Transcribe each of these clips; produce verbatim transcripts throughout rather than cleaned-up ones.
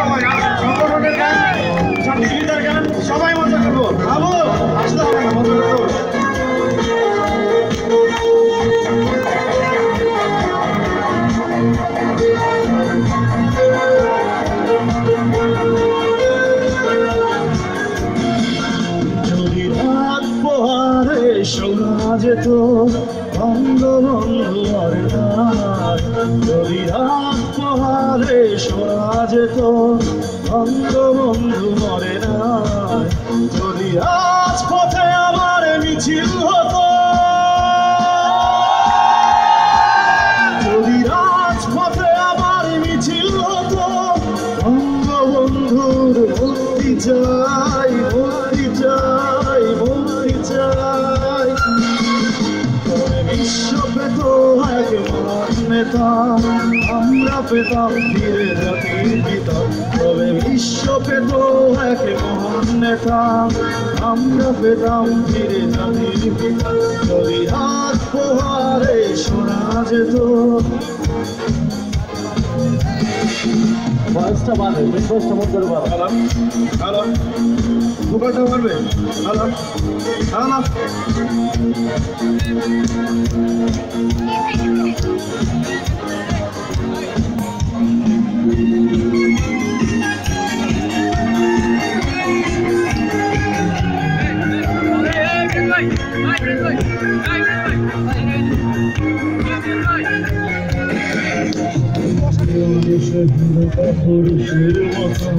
সবাই সংগঠনের গান, ছাত্রীদের গান, সবাই মজা করবো। ভাবো আসতে হবে না, মজা করবো। যদি রাত পোহারে শোনা যেত বঙ্গবন্ধু মরে নাই, যদি রাত পোহারে শোনা যেত বঙ্গবন্ধু মরে নাই, যদি রাজপথে আমার মিছিল হতো, যদি রাজপথে আমার মিছিল হতো, বঙ্গবন্ধুর মুক্তি চাই, মুক্তি চাই, মুক্তি চাই। বিশ্ব পেত এক মহান নেতা, আমরা পেতাম ফিরে জাতির পিতা। তবে বিশ্ব পেত এক মহান নেতা, আমরা পেতাম ফিরে জাতির পিতা। যদি হাত পোহারে শোনা যেত। ভয়েসটা বাড়বে, ভয়েসটা বন্ধ করে বাড়বে। হ্যালো হ্যালো ভোকালটা বাড়বে। হ্যালো হ্যালো পুরুষের মতো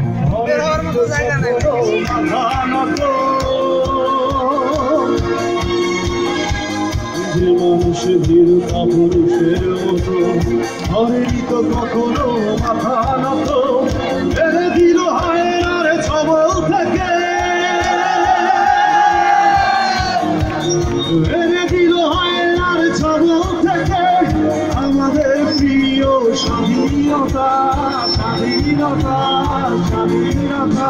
মানুষ ভীরুতা পুরুষের মতো হরেই তো কখনো মাথা নত, এনে দিল হায়নার ছবল থেকে, এনে দিল হায়নার ছবল থেকে আমাদের প্রিয় স্বাধীনতা, স্বাধীনতা, স্বাধীনতা।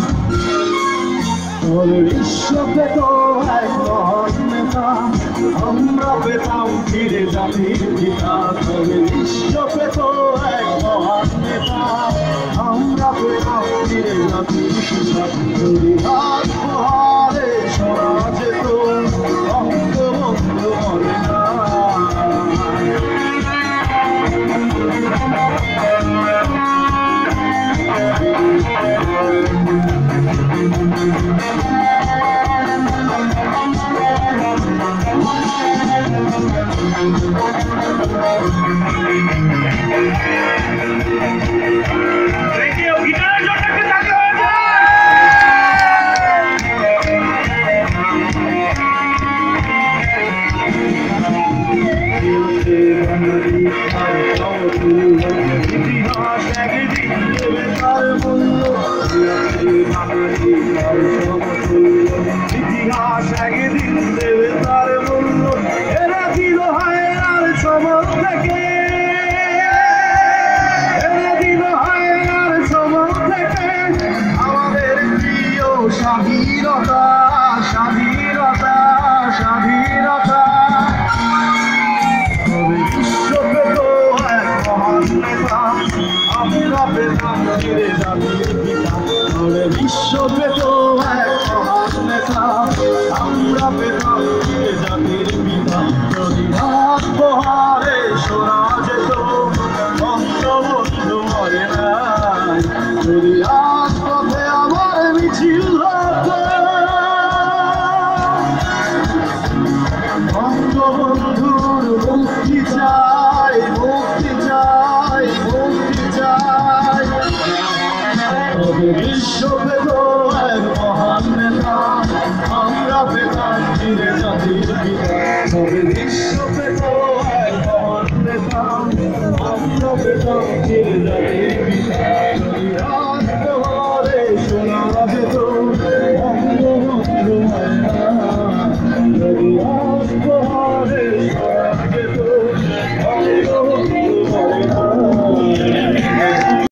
বিশ্ব পেত এক মহান নেতা, আমরা পেতাম ফিরে জাতির পিতা। তবে বিশ্ব পেত এক মহান নেতা, আমরা পেতাম ফিরে জাতির পিতা। যদি হাত পোহারে শোনা যেত বঙ্গবন্ধু মরে নাই। ইতিহাস একদিন দেবে তার মূল্য, ইতিহাস একদিন দেবে তার মূল্য। এরা দিল হায়নার ছবল থেকে, এরা দিল হায়নার ছবল থেকে আমাদের প্রিয় স্বাধীনতা, স্বাধীনতা, স্বাধীনতা। তবে বিশ্ব পেত এক মহান নেতা, আমরা পেতাম ফিরে জাতির পিতা। তবে বিশ্ব পেত এক মহান নেতা, আমরা পেতাম ফিরে জাতির পিতা। যদি হাত পোহারে শোনা যেত বঙ্গবন্ধু মরে নাই, যদি রাজপথে আমার মিছিল হতো, বঙ্গবন্ধুর মুক্তি চাই, মুক্তি চাই, মুক্তি চাই। তবে বিশ্ব পেত এক মহান নেতা, আমরা পেতাম ফিরে জাতির পিতা। তবে বিশ্ব